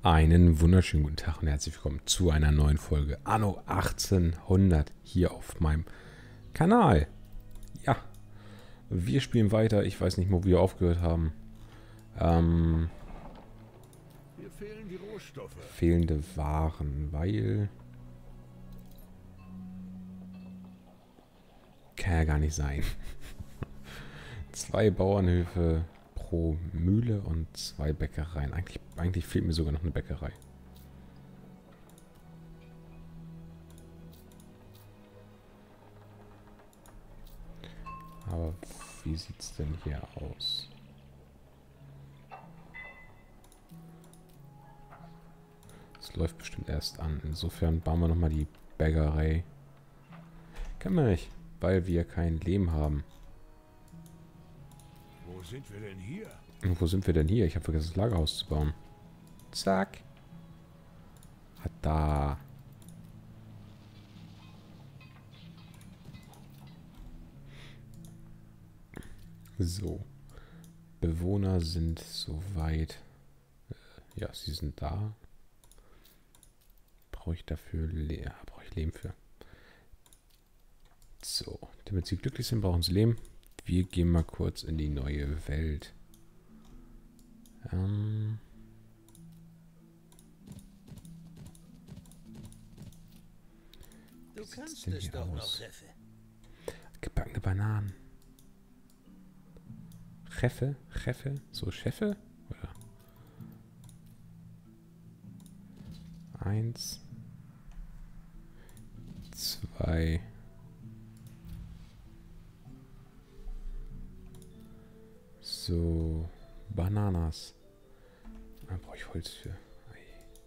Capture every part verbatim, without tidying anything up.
Einen wunderschönen guten Tag und herzlich willkommen zu einer neuen Folge Anno achtzehnhundert hier auf meinem Kanal. Ja, wir spielen weiter. Ich weiß nicht, wo wir aufgehört haben. Ähm, Mir fehlen die Rohstoffe. fehlende Waren, weil... Kann ja gar nicht sein. Zwei Bauernhöfe pro Mühle und zwei Bäckereien. Eigentlich, eigentlich fehlt mir sogar noch eine Bäckerei. Aber wie sieht's denn hier aus? Es läuft bestimmt erst an. Insofern bauen wir nochmal die Bäckerei. Können wir nicht, weil wir kein Lehm haben. Wo sind wir denn hier? Und wo sind wir denn hier? Ich habe vergessen, das Lagerhaus zu bauen. Zack. Hat da. So. Bewohner sind soweit. Äh, ja, sie sind da. Brauche ich dafür Lehm? Ja, brauche ich Lehm für. So. Damit sie glücklich sind, brauchen sie Lehm. Wir gehen mal kurz in die neue Welt. Ähm. Du Wie sieht's kannst denn es hier doch aus? noch, Cheffe. Gebackene Bananen. Cheffe? Cheffe? So Cheffe? Oder? Eins. Zwei. So. Bananas. Da brauche ich Holz für. Ei.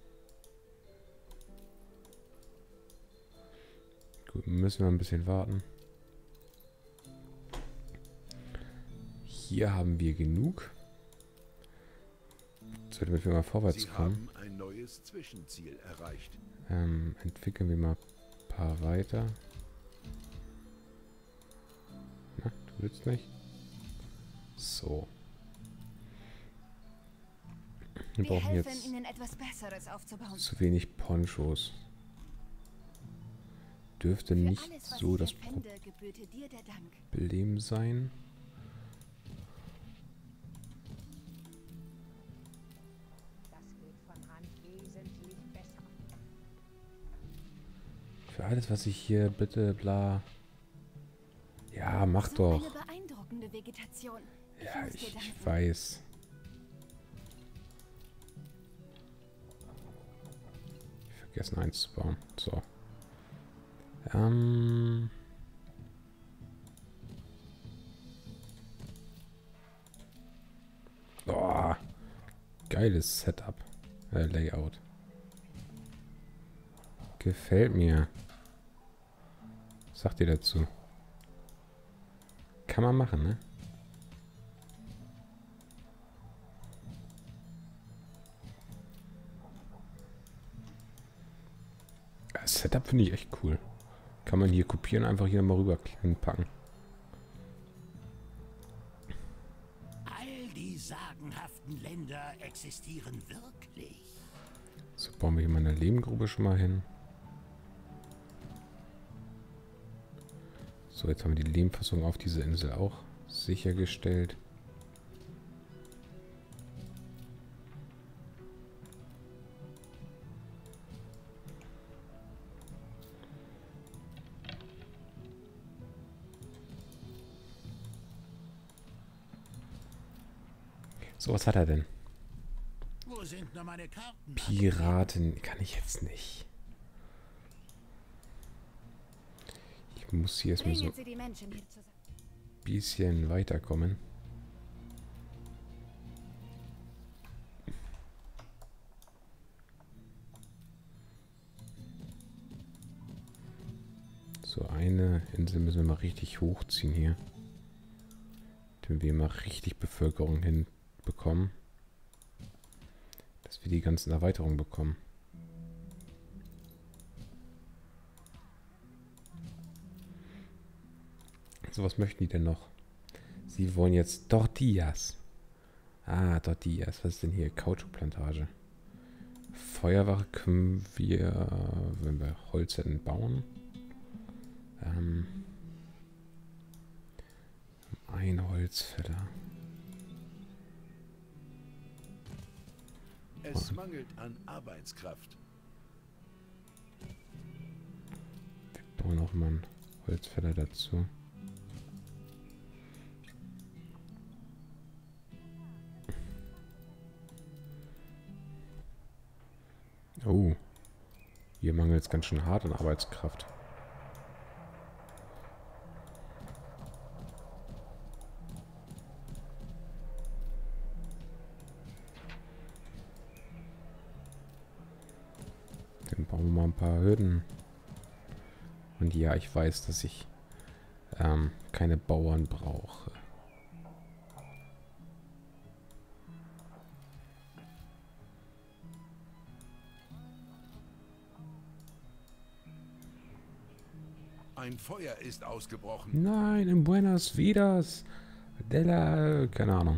Gut, müssen wir ein bisschen warten. Hier haben wir genug. So, damit wir mal vorwärts Sie kommen, haben ein neues Zwischenziel erreicht. ähm, entwickeln wir mal ein paar weiter. Na, du willst nicht? So. Wir Wir brauchen helfen jetzt Ihnen etwas Besseres aufzubauen. zu wenig Ponchos. Dürfte Für nicht alles, was so ich das erfände, gebührte dir der Dank. Problem sein. Das geht von Hand wesentlich besser. Für alles, was ich hier bitte bla. Ja, mach so doch. eine beeindruckende Vegetation. Ich Ja, muss dir ich, danken. ich weiß. Ich vergessen eins zu bauen. So. Ähm. Oh, geiles Setup. Äh, Layout. Gefällt mir. Was sagt ihr dazu? Kann man machen, ne? Das Setup finde ich echt cool. Kann man hier kopieren, einfach hier mal rüber packen. All die sagenhaften Länder existieren wirklich. So, bauen wir hier mal eine Lehmgrube schon mal hin. So, jetzt haben wir die Lehmfassung auf dieser Insel auch sichergestellt. So, was hat er denn? Wo sind nur meine Karten? Piraten kann ich jetzt nicht. Ich muss hier erstmal so Bringen ein Sie die Menschen hier zusammen. bisschen weiterkommen. So, eine Insel müssen wir mal richtig hochziehen hier. Damit wir mal richtig Bevölkerung hinbekommen. Dass wir die ganzen Erweiterungen bekommen. So, was möchten die denn noch? Sie wollen jetzt Tortillas. Ah, Tortillas. Was ist denn hier? Kautschukplantage. Feuerwache können wir, wenn wir Holz hätten, bauen. Ähm, ein Holzfäller. Es mangelt an Arbeitskraft. Wir bauen auch mal einen Holzfäller dazu. Oh, hier mangelt es ganz schön hart an Arbeitskraft. Dann bauen wir mal ein paar Hürden. Und ja, ich weiß, dass ich ähm, keine Bauern brauche. Ein Feuer ist ausgebrochen. Nein, in Buenos Vidas de la... keine Ahnung.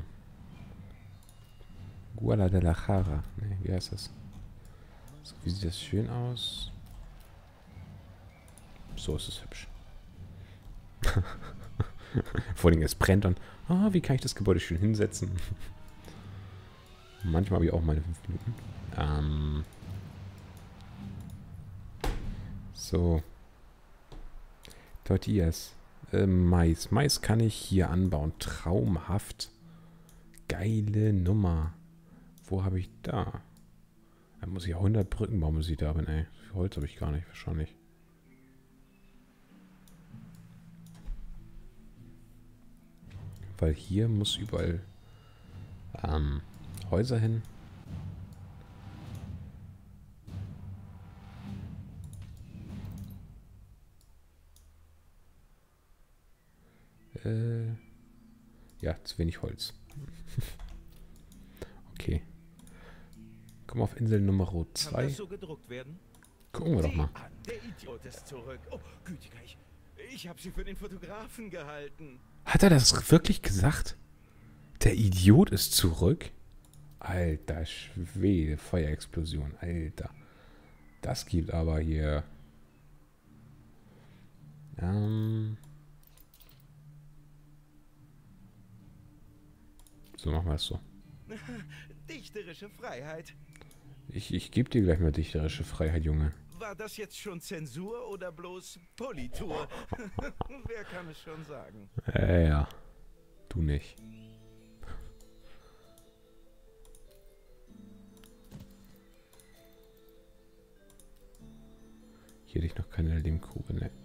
Guala de la Jara. Ne, wie heißt das? So, wie sieht das schön aus? So ist es hübsch. Vor allem, es brennt und... Ah, wie kann ich das Gebäude schön hinsetzen? Manchmal habe ich auch meine fünf Minuten. Ähm... So... Tortillas. Äh, Mais. Mais kann ich hier anbauen. Traumhaft. Geile Nummer. Wo habe ich da? Da muss ich ja hundert Brücken bauen, muss ich da bin, ey. Für Holz habe ich gar nicht, wahrscheinlich. Weil hier muss überall ähm, Häuser hin. Äh, ja, zu wenig Holz. Okay. Komm auf Insel Nummer zwei. Kann das so gedruckt werden? Gucken wir doch mal. Sieh an, der Idiot ist zurück. Oh, gütiger, ich, ich habe sie für den Fotografen gehalten. Hat er das wirklich gesagt? Der Idiot ist zurück? Alter Schwede, Feuerexplosion, Alter. Das gibt aber hier... Ähm... So machen wir es so. Dichterische Freiheit. Ich, ich gebe dir gleich mal dichterische Freiheit, Junge. War das jetzt schon Zensur oder bloß Politur? Wer kann es schon sagen? Äh, ja. Du nicht. Hier hätte ich noch keine Lehmkugel, ne.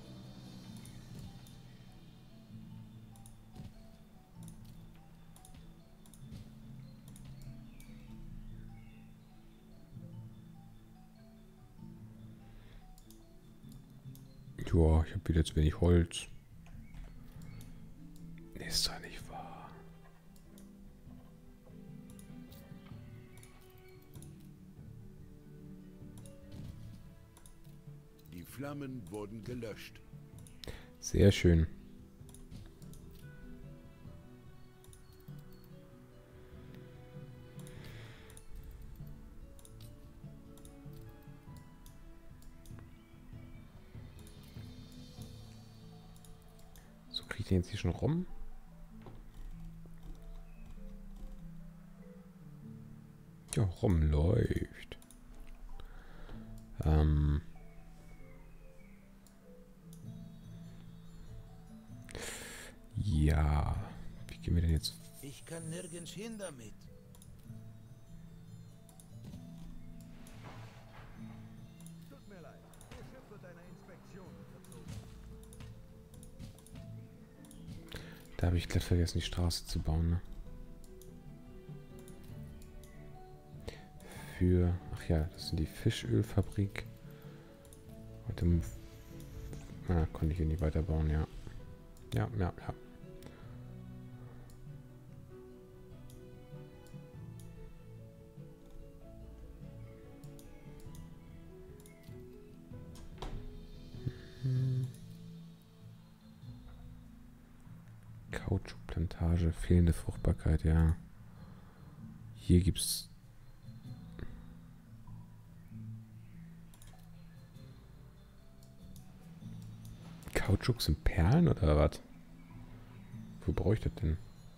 Joa, ich habe wieder zu wenig Holz. Ist doch nicht wahr. Die Flammen wurden gelöscht. Sehr schön. So, kriege ich den jetzt hier schon rum? Ja, rumläuft. Ähm... Ja, wie gehen wir denn jetzt? Ich kann nirgends hin damit. Tut mir leid, Ihr Schiff wird einer Inspektion unterzogen. Da habe ich glatt vergessen, die Straße zu bauen, ne? Für, ach ja, das sind die Fischölfabrik. Und im, na, konnte ich hier nicht weiterbauen, ja. Ja, ja, ja. Mhm. Kautschukplantage, fehlende Fruchtbarkeit, ja. Hier gibt's... Kautschuk sind Perlen oder was? Wo brauche ich das denn?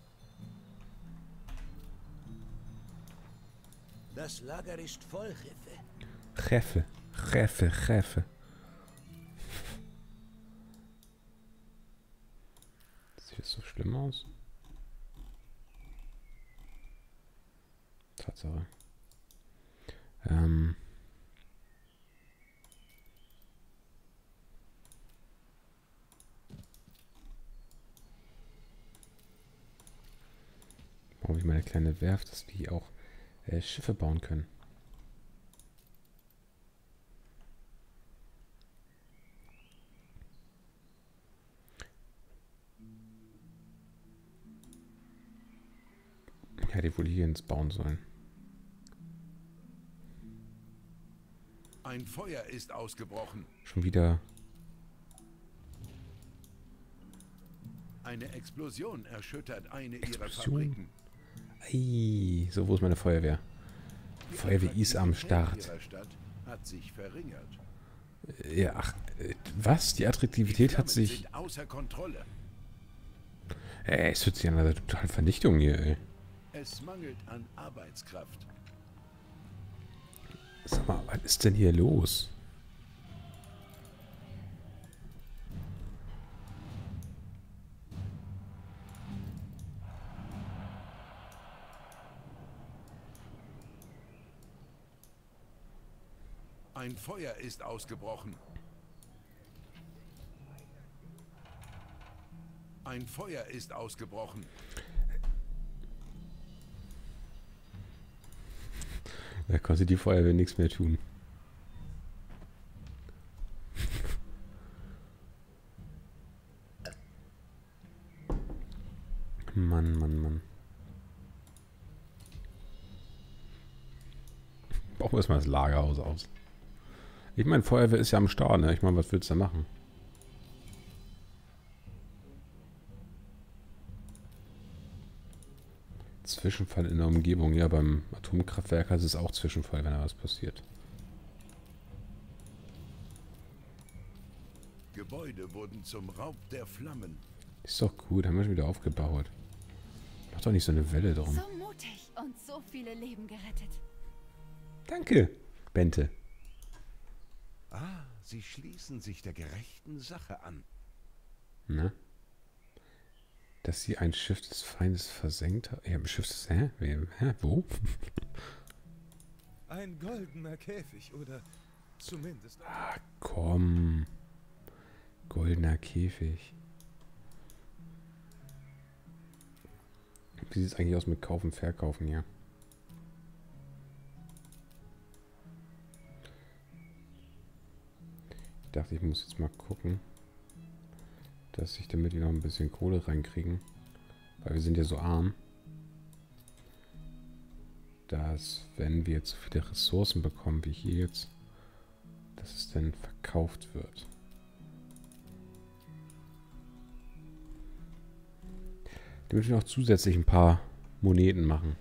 Das Lager ist voll, Jefe. Chefe, Chefe, Chefe. Sieht das so schlimm aus? Tatsache. Ähm. Brauche ich meine kleine Werft, dass wir auch äh, Schiffe bauen können. Ja, die wohl hier ins bauen sollen. Ein Feuer ist ausgebrochen. Schon wieder. Eine Explosion erschüttert eine ihrer Explosion? Fabriken. Ei, so, wo ist meine Feuerwehr? Die Feuerwehr ist am Attraktivität Start. ihrer Stadt hat sich verringert. Ja, ach, äh, was? Die Attraktivität Die hat Flammen sich. sind außer Kontrolle. Ey, es hört sich an, als total Vernichtung hier, ey. Es mangelt an Arbeitskraft. Sag mal, was ist denn hier los? Ein Feuer ist ausgebrochen. Ein Feuer ist ausgebrochen. Da konnte die Feuerwehr nichts mehr tun. Mann, Mann, Mann. Bauen wir erstmal das Lagerhaus aus. Ich meine, Feuerwehr ist ja am Start, ne? Ich meine, was willst du da machen? Zwischenfall in der Umgebung. Ja, beim Atomkraftwerk ist es auch Zwischenfall, wenn da was passiert. Gebäude wurden zum Raub der Flammen. Ist doch gut, haben wir schon wieder aufgebaut. Mach doch nicht so eine Welle drum. So mutig und so viele Leben gerettet. Danke, Bente. Ah, sie schließen sich der gerechten Sache an. Ne? Dass sie ein Schiff des Feindes versenkt hat. Ja, ein Schiff des... Hä? Wer- Hä? Wo? Ein goldener Käfig oder zumindest... Ah, komm. Goldener Käfig. Wie sieht es eigentlich aus mit Kaufen, Verkaufen hier? Ich dachte, ich muss jetzt mal gucken, dass ich damit wieder noch ein bisschen Kohle reinkriegen. Weil wir sind ja so arm, dass wenn wir zu viele Ressourcen bekommen wie hier jetzt, dass es dann verkauft wird. Damit wir noch zusätzlich ein paar Moneten machen.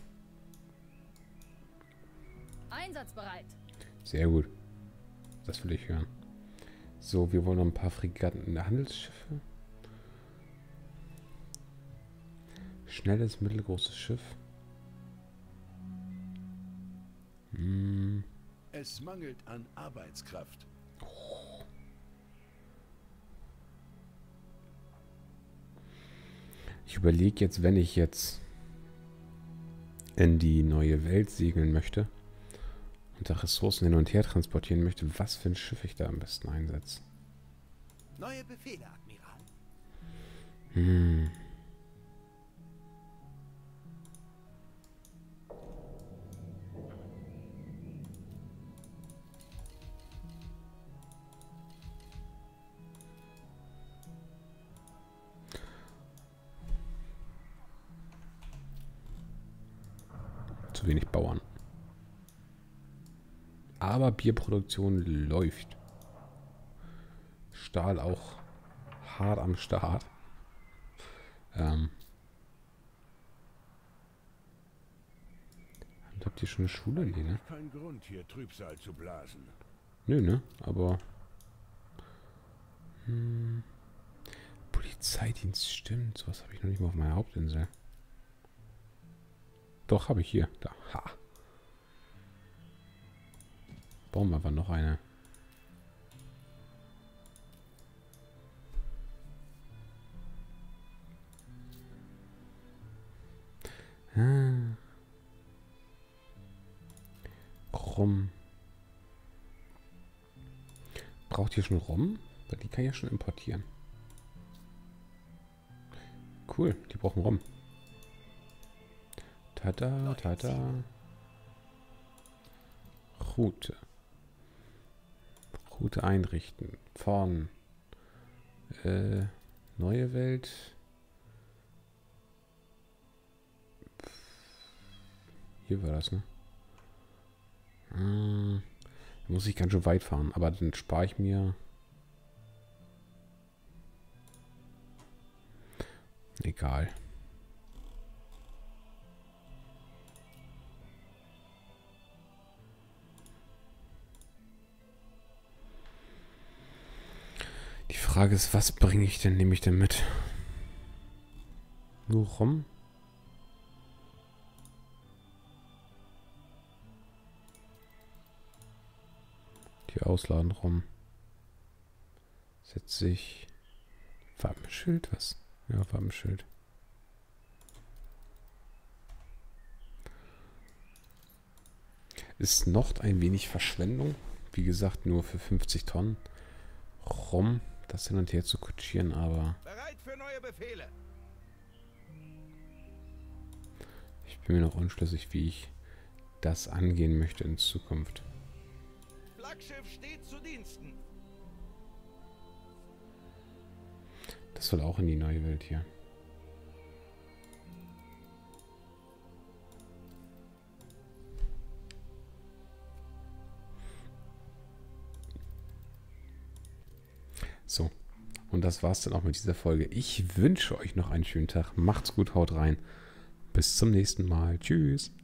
Einsatzbereit. Sehr gut. Das will ich hören. So, wir wollen noch ein paar Fregatten, Handelsschiffe. Schnelles, mittelgroßes Schiff. Hm. Es mangelt an Arbeitskraft. Ich überlege jetzt, wenn ich jetzt in die neue Welt segeln möchte und da Ressourcen hin und her transportieren möchte, was für ein Schiff ich da am besten einsetze. Neue Befehle, Admiral. Hm. Zu wenig Bauern. Aber Bierproduktion läuft. Stahl auch hart am Start. Ähm. Habt ihr schon eine Schule? Nee, ne? Kein Grund, hier Trübsal zu blasen. Nö, ne? Aber... Hm. Polizeidienst, stimmt. Sowas habe ich noch nicht mal auf meiner Hauptinsel. Doch, habe ich hier. Da. Ha. Bauen wir aber noch eine. Ah. Rum. Braucht ihr schon Rum? Weil die kann ich ja schon importieren. Cool, die brauchen Rum. Tada, tada. Route. Route einrichten. Fahren. Äh, neue Welt. Hier war das, ne? Hm, da muss ich ganz schön weit fahren, aber dann spare ich mir... Egal. Die Frage ist, was bringe ich denn, nehme ich denn mit? Nur Rum? Die ausladen Rum. Setze ich... Wappenschild, was? Ja, Wappenschild. Ist noch ein wenig Verschwendung. Wie gesagt, nur für fünfzig Tonnen Rum, das hin und her zu kutschieren, aber... Bereit für neue Befehle. Ich bin mir noch unschlüssig, wie ich das angehen möchte in Zukunft. Flaggschiff steht zu Diensten. Das soll auch in die neue Welt hier. So, und das war's dann auch mit dieser Folge. Ich wünsche euch noch einen schönen Tag. Macht's gut, haut rein. Bis zum nächsten Mal. Tschüss.